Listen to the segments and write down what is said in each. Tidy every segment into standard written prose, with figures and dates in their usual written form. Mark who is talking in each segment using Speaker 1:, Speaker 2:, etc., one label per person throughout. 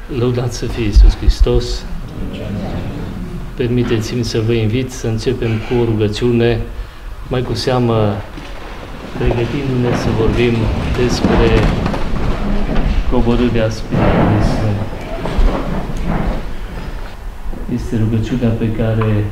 Speaker 1: Lăudat să fie Iisus Hristos! Permiteți-mi să vă invit să începem cu o rugăciune, mai cu seamă pregătindu-ne să vorbim despre coborârea Spiritului Sfânt. Este rugăciunea pe care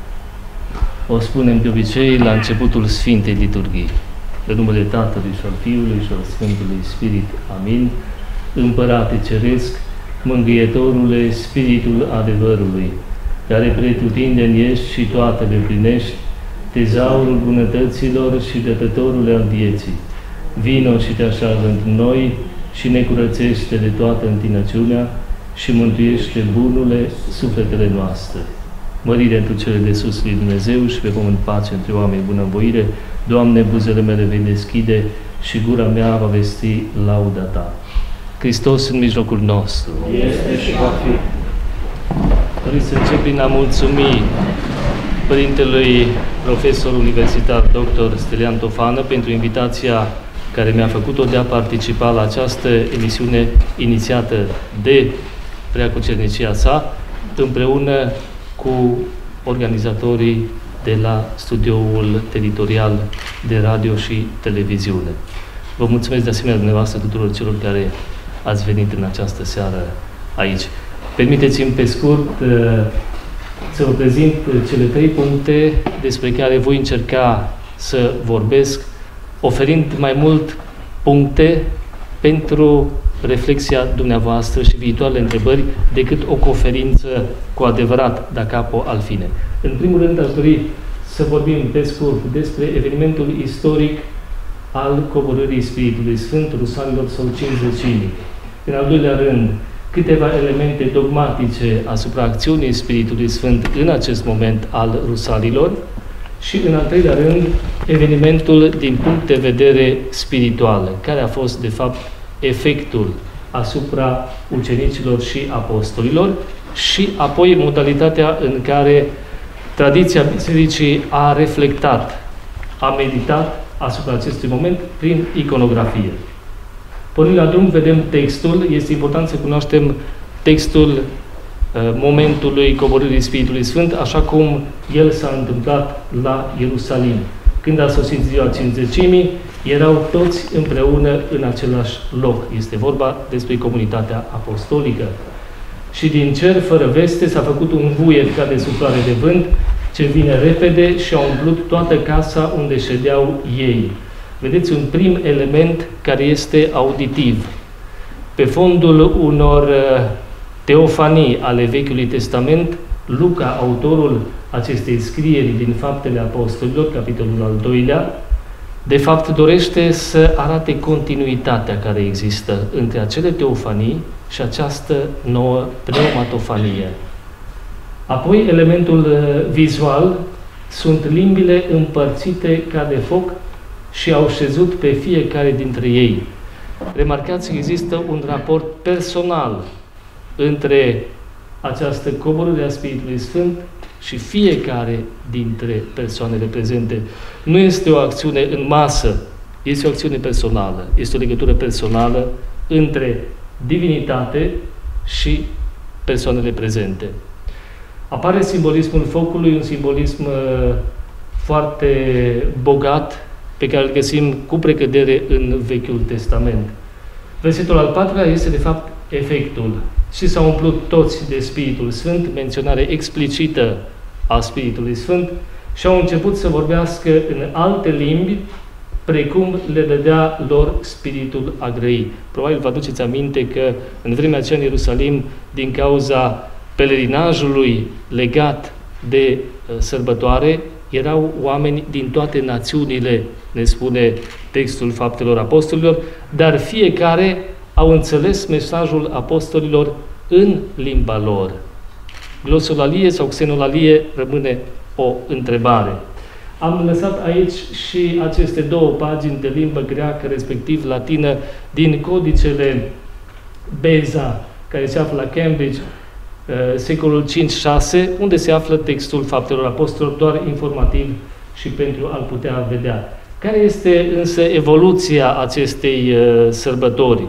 Speaker 1: o spunem de obicei la începutul Sfintei Liturghii. În numele Tatălui și al Fiului și al Sfântului Spirit. Amin. Împărate Ceresc, Mângâietorule, Spiritul adevărului, care pretutindeni ești și toate le plinești, tezaurul bunătăților și dătătorul al vieții, vino și te așează într noi și ne curățește de toată întinăciunea și mântuiește bunule sufletele noastre. Mărire întru cele de sus lui Dumnezeu și pe pământ pace între oameni bunăvoire. Doamne, buzele mele vei deschide și gura mea va vesti lauda Ta. Hristos în mijlocul nostru.
Speaker 2: Este și va fi.
Speaker 1: Vreau să încep prin a mulțumi Părintelui Profesor Universitar Dr. Stelian Tofană pentru invitația care mi-a făcut-o de a participa la această emisiune inițiată de Preacucernicia sa, împreună cu organizatorii de la studioul teritorial de radio și televiziune. Vă mulțumesc de asemenea dumneavoastră tuturor celor care ați venit în această seară aici. Permiteți-mi pe scurt să vă prezint cele 3 puncte despre care voi încerca să vorbesc, oferind mai mult puncte pentru reflexia dumneavoastră și viitoarele întrebări decât o conferință cu adevărat da capo al fine. În primul rând, aș dori să vorbim pe scurt despre evenimentul istoric al coborârii Spiritului Sfânt, Rusalilor sau Cinzecimii. În al doilea rând, câteva elemente dogmatice asupra acțiunii Spiritului Sfânt în acest moment al Rusalilor și, în al treilea rând, evenimentul din punct de vedere spiritual, care a fost, de fapt, efectul asupra ucenicilor și apostolilor și apoi modalitatea în care tradiția Bisericii a reflectat, a meditat asupra acestui moment prin iconografie. Pornind la drum, vedem textul. Este important să cunoaștem textul momentului coborârii Spiritului Sfânt, așa cum el s-a întâmplat la Ierusalim. Când a sosit ziua Cinzecimii, erau toți împreună în același loc. Este vorba despre comunitatea apostolică. Și din cer, fără veste, s-a făcut un vuiet ca de suflare de vânt, ce vine repede și a umplut toată casa unde ședeau ei. Vedeți un prim element care este auditiv. Pe fondul unor teofanii ale Vechiului Testament, Luca, autorul acestei scrieri din Faptele Apostolilor, capitolul al 2-lea, de fapt dorește să arate continuitatea care există între acele teofanii și această nouă pneumatofanie. Apoi, elementul vizual sunt limbile împărțite ca de foc și au șezut pe fiecare dintre ei. Remarcați că există un raport personal între această coborâre a Spiritului Sfânt și fiecare dintre persoanele prezente. Nu este o acțiune în masă, este o acțiune personală, este o legătură personală între divinitate și persoanele prezente. Apare simbolismul focului, un simbolism foarte bogat, pe care îl găsim cu precădere în Vechiul Testament. Versetul al 4-lea este, de fapt, efectul. Și s-au umplut toți de Spiritul Sfânt, menționare explicită a Spiritului Sfânt, și au început să vorbească în alte limbi, precum le dădea lor Spiritul a grăi. Probabil vă aduceți aminte că în vremea aceea în Ierusalim, din cauza pelerinajului legat de sărbătoare, erau oameni din toate națiunile, ne spune textul Faptelor Apostolilor, dar fiecare au înțeles mesajul apostolilor în limba lor. Glosolalie sau xenolalie rămâne o întrebare. Am lăsat aici și aceste 2 pagini de limbă greacă, respectiv latină, din codicele Beza, care se află la Cambridge, secolul 5-6, unde se află textul Faptelor Apostolilor, doar informativ și pentru a-l putea vedea. Care este însă evoluția acestei sărbători?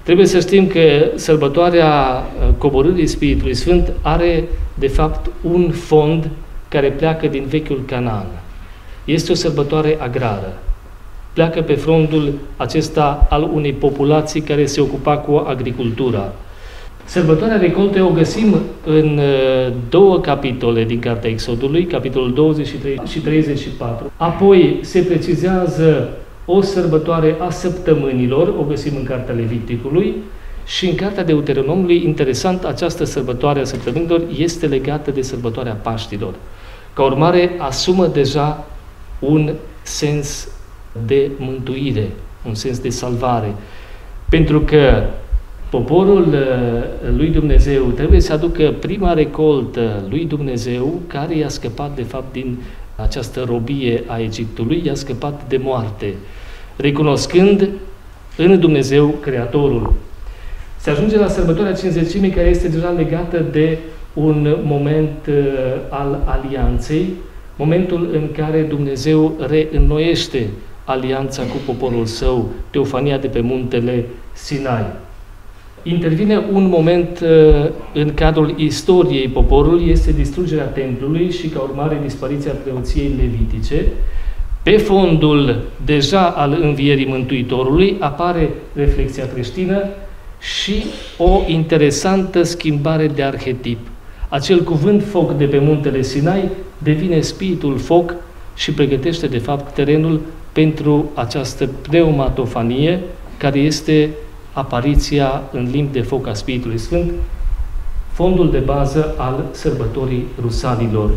Speaker 1: Trebuie să știm că sărbătoarea coborârii Spiritului Sfânt are, de fapt, un fond care pleacă din vechiul Canaan. Este o sărbătoare agrară. Pleacă pe fondul acesta al unei populații care se ocupa cu agricultura. Sărbătoarea recoltei o găsim în două capitole din Cartea Exodului, capitolul 23 și 34. Apoi se precizează o sărbătoare a săptămânilor, o găsim în Cartea Leviticului, și în Cartea Deuteronomului, interesant, această sărbătoare a săptămânilor este legată de sărbătoarea Paștilor. Ca urmare, asumă deja un sens de mântuire, un sens de salvare. Pentru că poporul lui Dumnezeu trebuie să aducă prima recoltă lui Dumnezeu, care i-a scăpat, de fapt, din această robie a Egiptului, i-a scăpat de moarte, recunoscând în Dumnezeu Creatorul. Se ajunge la sărbătoarea Cincizecimii, care este deja legată de un moment al alianței, momentul în care Dumnezeu reînnoiește alianța cu poporul său, teofania de pe muntele Sinai. Intervine un moment în cadrul istoriei poporului, este distrugerea templului și, ca urmare, dispariția preoției levitice. Pe fondul deja al învierii Mântuitorului apare reflexia creștină și o interesantă schimbare de arhetip. Acel cuvânt foc de pe muntele Sinai devine spiritul foc și pregătește, de fapt, terenul pentru această pneumatofanie, care este apariția în limbi de foc a Spiritului Sfânt, fondul de bază al sărbătorii Rusalilor.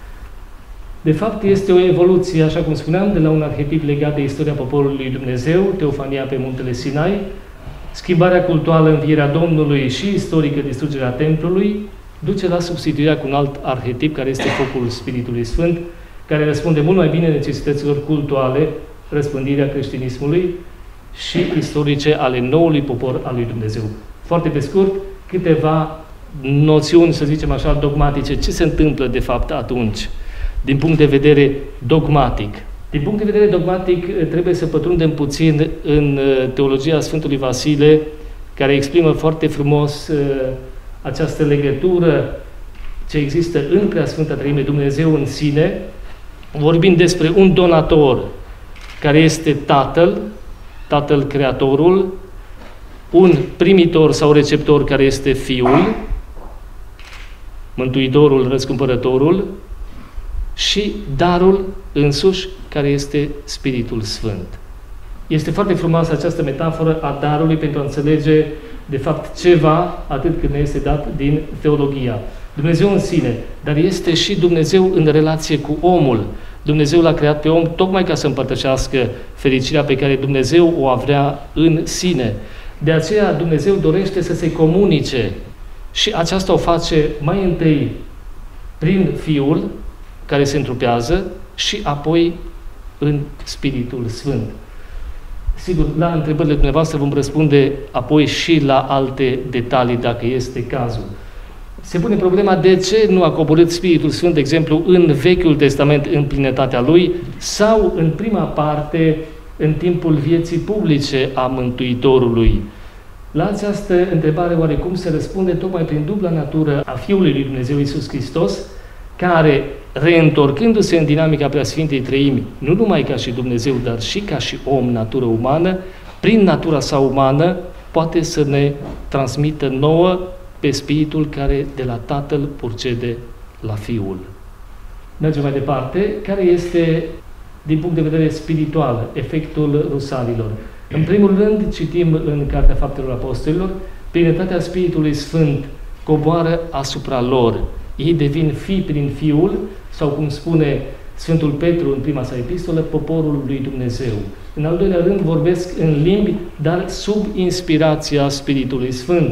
Speaker 1: De fapt, este o evoluție, așa cum spuneam, de la un arhetip legat de istoria poporului lui Dumnezeu, teofania pe muntele Sinai, schimbarea cultuală, învierea Domnului și istorică, distrugerea templului, duce la substituirea cu un alt arhetip, care este focul Spiritului Sfânt, care răspunde mult mai bine necesităților cultuale, răspândirea creștinismului și istorice ale noului popor al lui Dumnezeu. Foarte pe scurt, câteva noțiuni, să zicem așa, dogmatice. Ce se întâmplă, de fapt, atunci, din punct de vedere dogmatic? Din punct de vedere dogmatic, trebuie să pătrundem puțin în teologia Sfântului Vasile, care exprimă foarte frumos această legătură ce există în Preasfânta Treime, Dumnezeu în sine, vorbind despre un donator care este Tatăl, Tatăl Creatorul, un primitor sau receptor care este Fiul, Mântuitorul, Răscumpărătorul, și darul însuși, care este Spiritul Sfânt. Este foarte frumoasă această metaforă a darului pentru a înțelege, de fapt, ceva, atât cât ne este dat din teologia. Dumnezeu în sine, dar este și Dumnezeu în relație cu omul. Dumnezeu l-a creat pe om tocmai ca să împărtășească fericirea pe care Dumnezeu o avea în sine. De aceea Dumnezeu dorește să se comunice și aceasta o face mai întâi prin Fiul, care se întrupează, și apoi în Spiritul Sfânt. Sigur, la întrebările dumneavoastră vom răspunde apoi și la alte detalii, dacă este cazul. Se pune problema de ce nu a coborât Spiritul Sfânt, de exemplu, în Vechiul Testament în plinătatea Lui sau în prima parte, în timpul vieții publice a Mântuitorului. La această întrebare oarecum se răspunde tocmai prin dubla natură a Fiului lui Dumnezeu Iisus Hristos, care, reîntorcându-se în dinamica Preasfintei Treimi, nu numai ca și Dumnezeu, dar și ca și om, natură umană, prin natura sa umană, poate să ne transmită nouă pe Spiritul care de la Tatăl purcede la Fiul. Mergem mai departe. Care este, din punct de vedere spiritual, efectul Rusalilor? În primul rând, citim în Cartea Faptelor Apostolilor, plinătatea Spiritului Sfânt coboară asupra lor. Ei devin fii prin Fiul, sau cum spune Sfântul Petru în prima sa epistolă, poporul lui Dumnezeu. În al doilea rând, vorbesc în limbi, dar sub inspirația Spiritului Sfânt.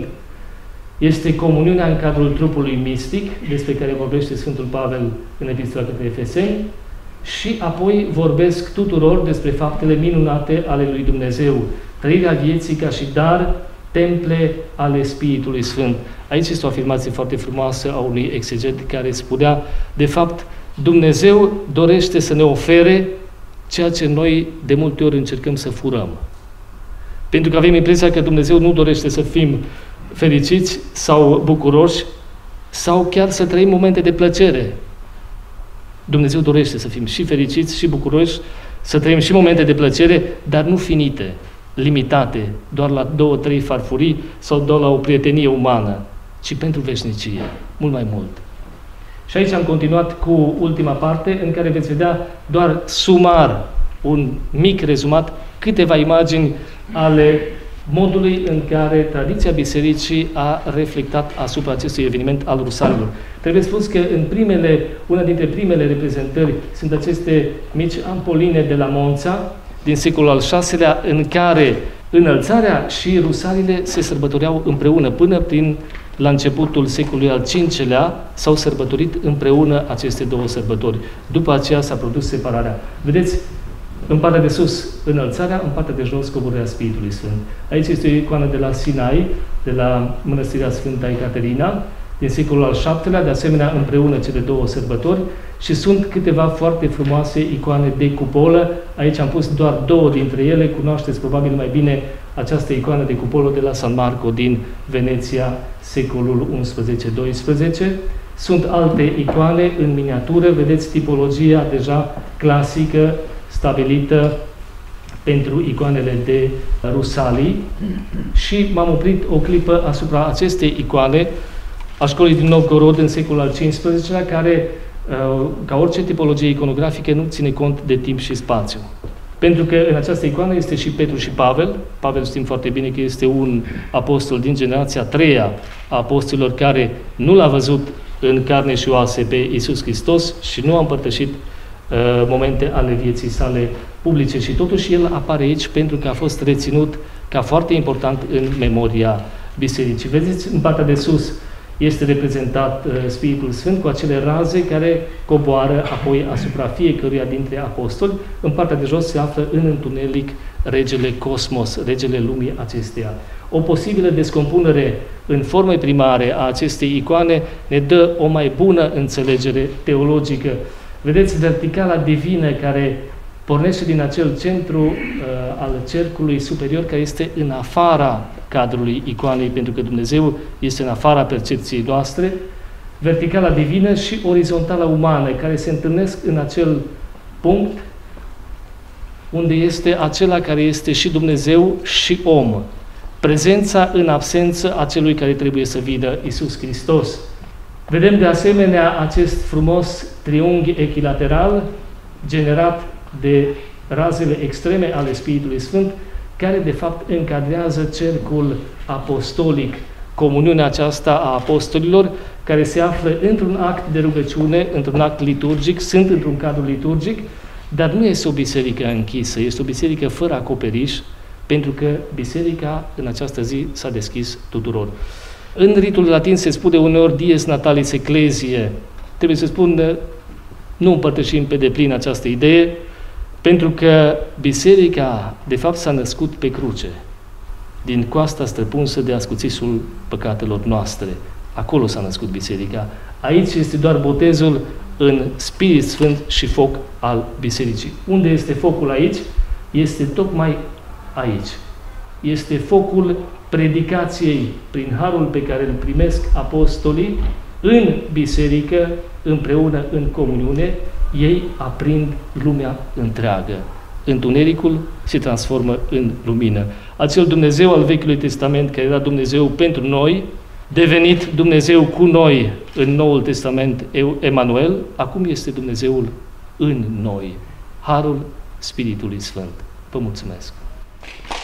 Speaker 1: Este comuniunea în cadrul trupului mistic, despre care vorbește Sfântul Pavel în Epistola către Efeseni, și apoi vorbesc tuturor despre faptele minunate ale lui Dumnezeu, trăirea vieții ca și dar, temple ale Spiritului Sfânt. Aici este o afirmație foarte frumoasă a unui exeget care spunea, de fapt, Dumnezeu dorește să ne ofere ceea ce noi de multe ori încercăm să furăm. Pentru că avem impresia că Dumnezeu nu dorește să fim fericiți sau bucuroși sau chiar să trăim momente de plăcere. Dumnezeu dorește să fim și fericiți și bucuroși, să trăim și momente de plăcere, dar nu finite, limitate, doar la 2-3 farfurii sau doar la o prietenie umană, ci pentru veșnicie, mult mai mult. Și aici am continuat cu ultima parte, în care veți vedea doar sumar, un mic rezumat, câteva imagini ale modului în care tradiția bisericii a reflectat asupra acestui eveniment al rusalilor. Trebuie spus că una dintre primele reprezentări sunt aceste mici ampoline de la Monța, din secolul al VI-lea, în care înălțarea și rusalile se sărbătoreau împreună până la începutul secolului al V-lea s-au sărbătorit împreună aceste două sărbători. După aceea s-a produs separarea. Vedeți? În partea de sus, înălțarea, în partea de jos, coborârea Spiritului Sfânt. Aici este o icoană de la Sinai, de la Mănăstirea Sfânta Ecaterina, din secolul al VII-lea, de asemenea împreună cele două sărbători, și sunt câteva foarte frumoase icoane de cupolă. Aici am pus doar două dintre ele, cunoașteți probabil mai bine această icoană de cupolă de la San Marco din Veneția, secolul XI-XII. Sunt alte icoane în miniatură, vedeți tipologia deja clasică, stabilită pentru icoanele de rusalii, și m-am oprit o clipă asupra acestei icoane a școlii din Novgorod în secolul al XV-lea, care, ca orice tipologie iconografică, nu ține cont de timp și spațiu. Pentru că în această icoană este și Petru și Pavel. Pavel știm foarte bine că este un apostol din generația a treia a apostolilor care nu l-a văzut în carne și oase pe Iisus Hristos și nu a împărtășit momente ale vieții sale publice, și totuși el apare aici pentru că a fost reținut ca foarte important în memoria bisericii. Vedeți, în partea de sus este reprezentat Spiritul Sfânt cu acele raze care coboară apoi asupra fiecăruia dintre apostoli. În partea de jos se află în întuneric regele Cosmos, regele lumii acesteia. O posibilă descompunere în forme primare a acestei icoane ne dă o mai bună înțelegere teologică. Vedeți verticala divină care pornește din acel centru al cercului superior, care este în afara cadrului icoanei, pentru că Dumnezeu este în afara percepției noastre, verticala divină și orizontala umană, care se întâlnesc în acel punct unde este acela care este și Dumnezeu și om. Prezența în absență a celui care trebuie să vină, Iisus Hristos. Vedem de asemenea acest frumos triunghi echilateral generat de razele extreme ale Spiritului Sfânt, care de fapt încadrează cercul apostolic, comuniunea aceasta a apostolilor, care se află într-un act de rugăciune, într-un act liturgic, sunt într-un cadru liturgic, dar nu este o biserică închisă, este o biserică fără acoperiș, pentru că biserica în această zi s-a deschis tuturor. În ritul latin se spune uneori dies natalis ecclesiae. Trebuie să spun, nu împărtășim pe deplin această idee, pentru că biserica, de fapt, s-a născut pe cruce, din coasta străpunsă de ascuțisul păcatelor noastre. Acolo s-a născut biserica. Aici este doar botezul în Spirit Sfânt și foc al bisericii. Unde este focul aici? Este tocmai aici. Este focul predicației prin harul pe care îl primesc apostolii în biserică, împreună în comuniune, ei aprind lumea întreagă. Întunericul se transformă în lumină. Acel Dumnezeu al Vechiului Testament, care era Dumnezeu pentru noi, devenit Dumnezeu cu noi în Noul Testament, Emanuel, acum este Dumnezeul în noi. Harul Spiritului Sfânt. Vă mulțumesc!